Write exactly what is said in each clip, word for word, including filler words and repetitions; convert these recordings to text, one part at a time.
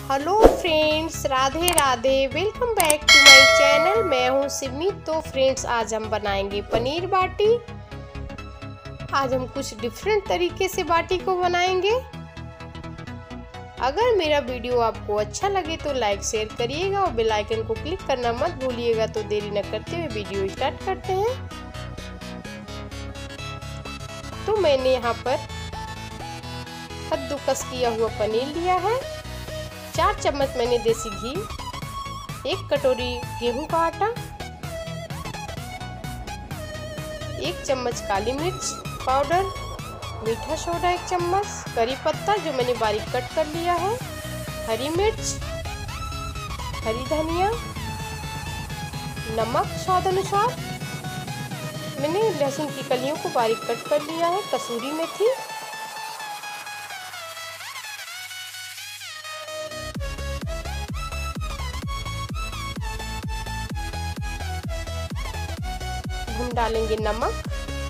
Hello friends, Radhe Radhe. Welcome back to my channel. मैं हूं सिमी। तो फ्रेंड्स, आज हम बनाएंगे पनीर बाटी। आज हम कुछ डिफरेंट तरीके से बाटी को बनाएंगे। अगर मेरा वीडियो आपको अच्छा लगे तो लाइक शेयर करिएगा और बेल आइकन को क्लिक करना मत भूलिएगा। तो देरी न करते हुए वीडियो स्टार्ट करते हैं। तो मैंने यहाँ पर कद्दूकस किया हुआ पनीर लिया है। चार चम्मच मैंने देसी घी, एक कटोरी गेहूं का आटा, एक चम्मच काली मिर्च पाउडर, मीठा सोडा एक चम्मच, करी पत्ता जो मैंने बारीक कट कर लिया है, हरी मिर्च, हरी धनिया, नमक स्वाद अनुसार, मैंने लहसुन की कलियों को बारीक कट कर लिया है, कसूरी मेथी, हम डालेंगे नमक,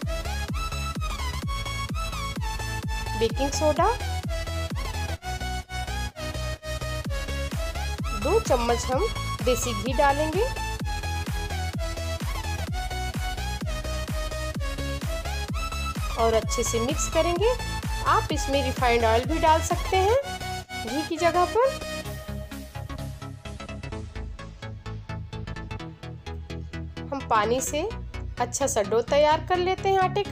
बेकिंग सोडा, दो चम्मच हम देसी घी डालेंगे, और अच्छे से मिक्स करेंगे। आप इसमें रिफाइंड ऑयल भी डाल सकते हैं घी की जगह पर। हम पानी से अच्छा सा डो तैयार कर लेते हैं आटे का।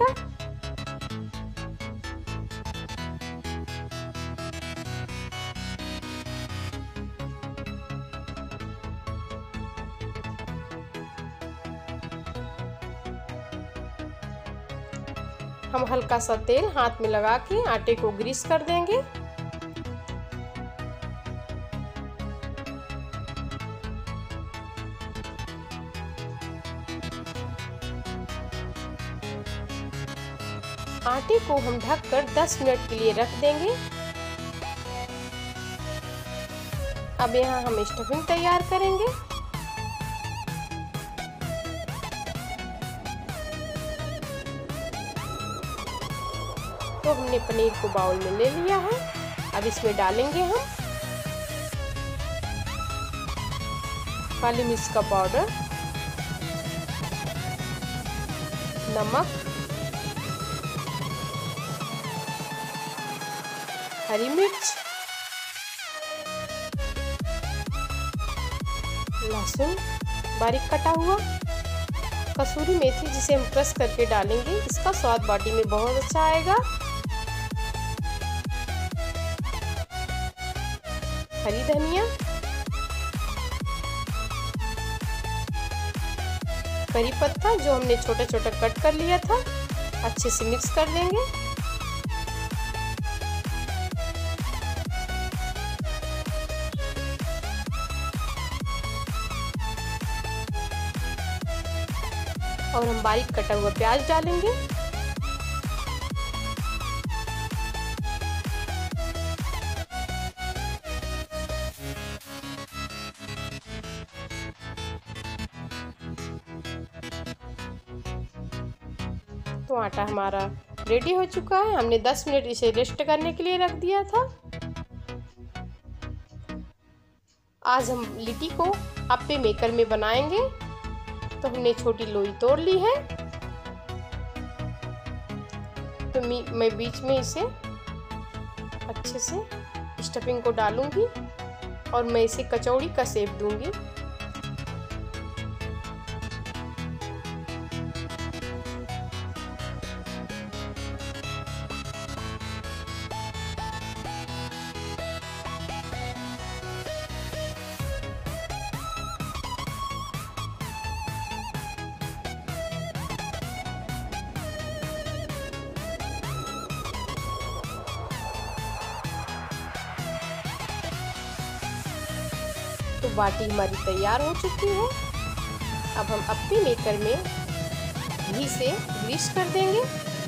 हम हल्का सा तेल हाथ में लगा के आटे को ग्रीस कर देंगे। आटे को हम ढककर दस मिनट के लिए रख देंगे। अब यहाँ हम स्टफिंग तैयार करेंगे। तो हमने पनीर को बाउल में ले लिया है। अब इसमें डालेंगे हम काली मिर्च का पाउडर, नमक, हरी मिर्च, लहसुन बारीक कटा हुआ, कसूरी मेथी जिसे हम क्रश करके डालेंगे। इसका स्वाद बाटी में बहुत अच्छा आएगा। हरी धनिया, करी पत्ता जो हमने छोटा छोटा कट कर लिया था, अच्छे से मिक्स कर देंगे। और हम बारीक कटा हुआ प्याज डालेंगे। तो आटा हमारा रेडी हो चुका है। हमने दस मिनट इसे रेस्ट करने के लिए रख दिया था। आज हम लिट्टी को अप्पे मेकर में बनाएंगे। तो हमने छोटी लोई तोड़ ली है। तो मैं बीच में इसे अच्छे से स्टफिंग को डालूंगी और मैं इसे कचौड़ी का शेप दूंगी। तो बाटी हमारी तैयार हो चुकी है। अब हम अप्पे मेकर में घी से ग्रीस कर देंगे।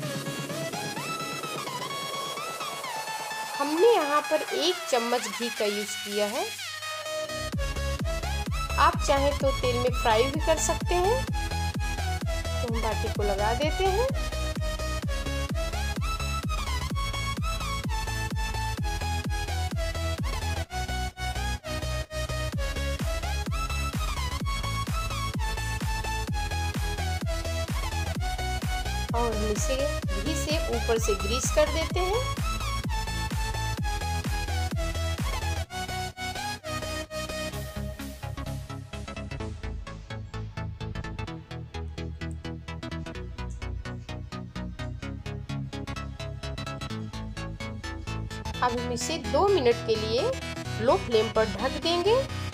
हमने यहाँ पर एक चम्मच घी का यूज किया है। आप चाहें तो तेल में फ्राई भी कर सकते हैं। तो हम बाटी को लगा देते हैं। और हम इसे घी से ऊपर से ग्रीस कर देते हैं। अब हम इसे दो मिनट के लिए लो फ्लेम पर ढक देंगे।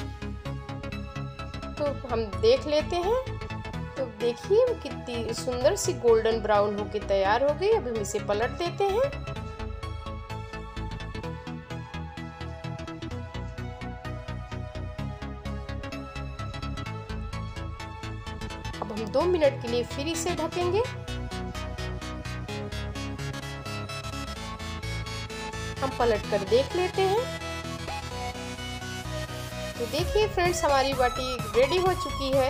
तो हम देख लेते हैं। तो देखिए कितनी सुंदर सी गोल्डन ब्राउन होके तैयार हो गई। अब हम इसे पलट देते हैं। अब हम दो मिनट के लिए फिर इसे ढकेंगे। हम पलट कर देख लेते हैं। तो देखिए फ्रेंड्स, हमारी बाटी रेडी हो चुकी है।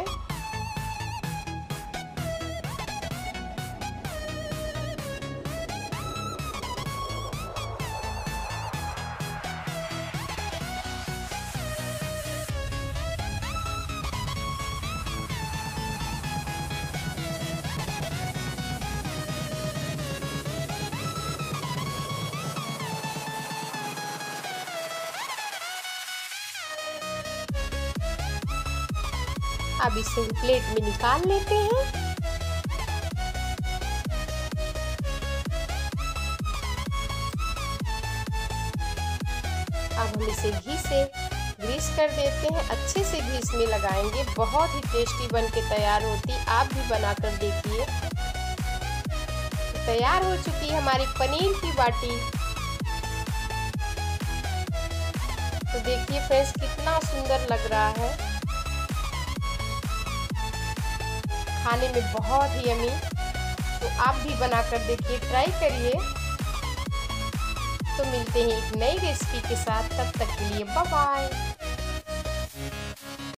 अब इसे प्लेट में निकाल लेते हैं। अब हम इसे घी से ग्रीस कर देते हैं। अच्छे से घी इसमें लगाएंगे, बहुत ही टेस्टी बन के तैयार होती। आप भी बनाकर देखिए। तैयार हो चुकी है हमारी पनीर की बाटी। तो देखिए फ्रेंड्स, कितना सुंदर लग रहा है, खाने में बहुत ही यम्मी। तो आप भी बनाकर देखिए, ट्राई करिए। तो मिलते हैं एक नई रेसिपी के साथ, तब तक के लिए बाय बाय।